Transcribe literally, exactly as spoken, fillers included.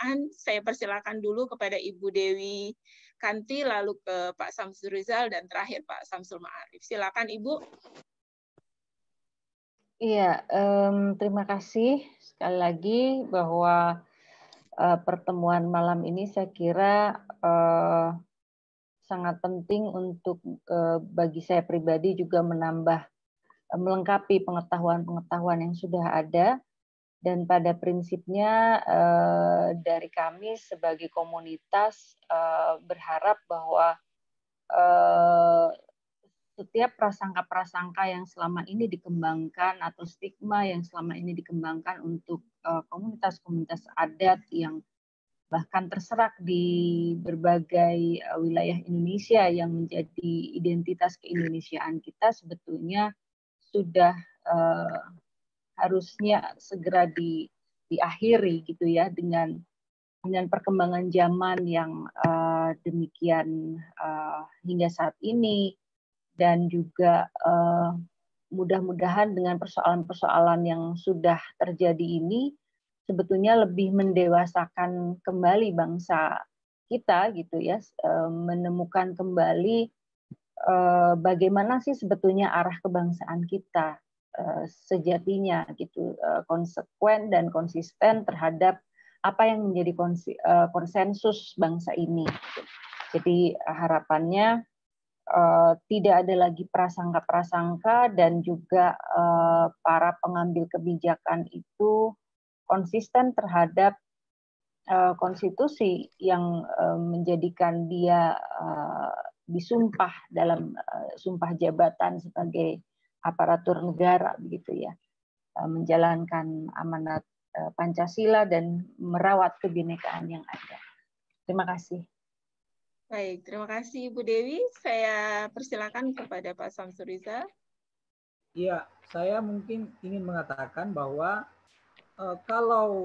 pertanyaan, saya persilakan dulu kepada Ibu Dewi Kanti, lalu ke Pak Samsul Rizal, dan terakhir Pak Samsul Ma'arif. Silakan Ibu. Iya, um, terima kasih sekali lagi bahwa uh, pertemuan malam ini saya kira uh, sangat penting untuk uh, bagi saya pribadi juga menambah, uh, melengkapi pengetahuan-pengetahuan yang sudah ada. Dan pada prinsipnya uh, dari kami sebagai komunitas uh, berharap bahwa uh, setiap prasangka-prasangka yang selama ini dikembangkan atau stigma yang selama ini dikembangkan untuk komunitas-komunitas uh, adat yang bahkan terserak di berbagai uh, wilayah Indonesia yang menjadi identitas keindonesiaan kita sebetulnya sudah uh, harusnya segera di, diakhiri gitu ya dengan dengan perkembangan zaman yang uh, demikian uh, hingga saat ini. Dan juga uh, mudah-mudahan dengan persoalan-persoalan yang sudah terjadi ini sebetulnya lebih mendewasakan kembali bangsa kita gitu ya, uh, menemukan kembali uh, bagaimana sih sebetulnya arah kebangsaan kita uh, sejatinya gitu, uh, konsekuen dan konsisten terhadap apa yang menjadi konsensus bangsa ini. Jadi harapannya Uh, tidak ada lagi prasangka-prasangka dan juga uh, para pengambil kebijakan itu konsisten terhadap uh, konstitusi yang uh, menjadikan dia uh, disumpah dalam uh, sumpah jabatan sebagai aparatur negara begitu ya, uh, menjalankan amanat uh, Pancasila dan merawat kebinekaan yang ada. Terima kasih. Baik, terima kasih Ibu Dewi. Saya persilakan kepada Pak Samsul Rizal. Iya, saya mungkin ingin mengatakan bahwa uh, kalau